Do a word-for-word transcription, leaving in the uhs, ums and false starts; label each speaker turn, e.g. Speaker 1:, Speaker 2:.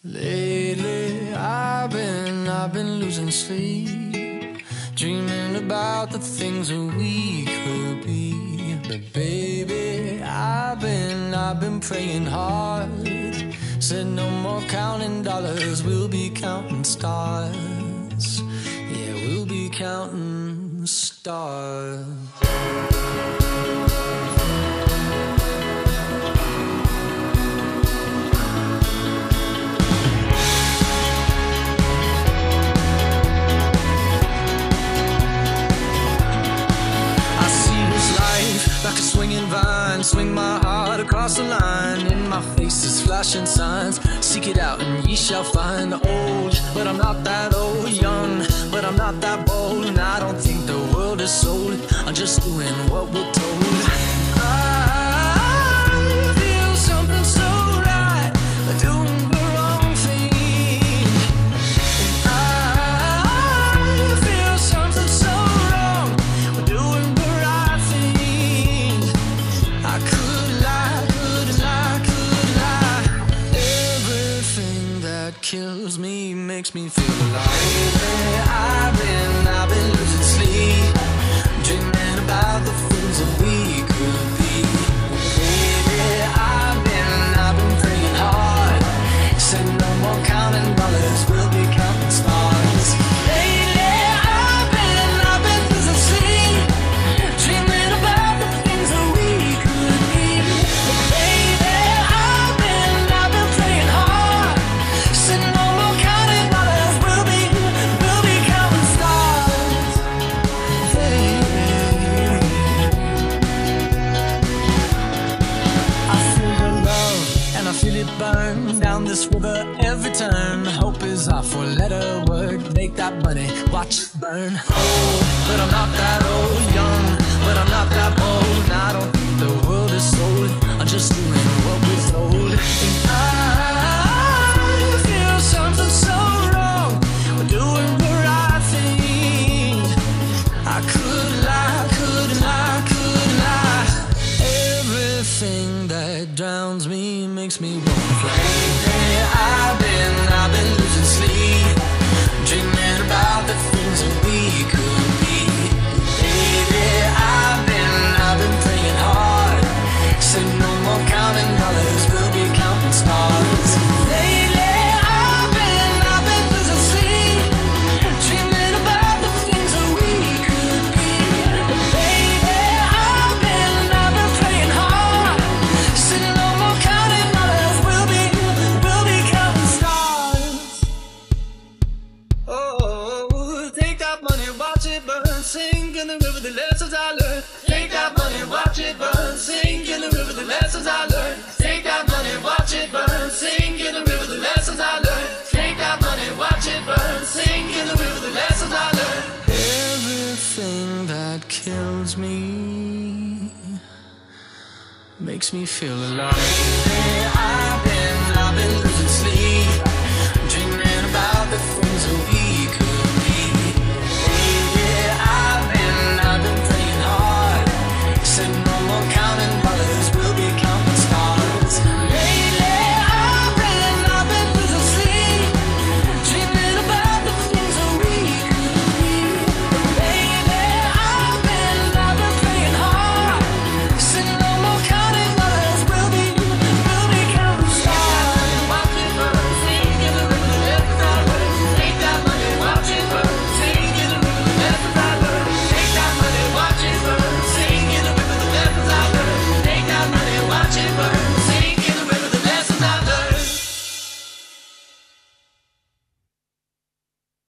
Speaker 1: Lately, I've been, I've been losing sleep, dreaming about the things that we could be. But baby, I've been, I've been praying hard. Said no more counting dollars, we'll be counting stars. Yeah, we'll be counting stars. Like a swinging vine, swing my heart across the line. In my face is flashing signs. Seek it out and ye shall find. Old, but I'm not that old. Young, but I'm not that bold. And I don't think the world is sold. I'm just doing what we're told. I feel something so right, doing the wrong thing. And I feel something so wrong, doing the right thing. I could lie, could lie, could lie. Everything that kills me makes me feel alive. I've been, I've been losing sleep, dreaming about the things that we could be. Baby, I've been, I've been praying hard. Said no more counting dollars, we'll be counting stars. Lately, I've been, I've been losing sleep, dreaming about the things that we could be. Baby, I've been, I've been praying hard. Said no more counting dollars, we'll be, we'll be counting stars. Baby, I feel the love and I feel it burn down this river every turn. Hope is our four-letter word. Make that money, watch it burn. Old, but I'm not that old. Young, but I'm not that bold. And I don't think the world is sold. I'm just doing what we're told. And I feel something so wrong, we're doing the right thing. I could lie, could lie, could lie. Everything that drowns me makes me want to fly. I've been, I've been losing sleep, dreaming about the things that we could be. Baby, I've been, I've been praying hard. Said no more counting dollars, we'll be counting stars. Lately, I've been, I've been losing sleep, dreaming about the things that we could be. Baby, I've been, I've been praying hard. Said no more counting dollars, we'll be, we'll be counting stars. Oh, take that money, watch it burn, sink in the river, the lessons I learned. Take that money, watch it burn, sink in the river, the lessons I learned. Take that money, watch it burn, sink in the river, the lessons I learned. Take that money, watch it burn, sink in the river, the lessons I learned. Everything that kills me makes me feel alive.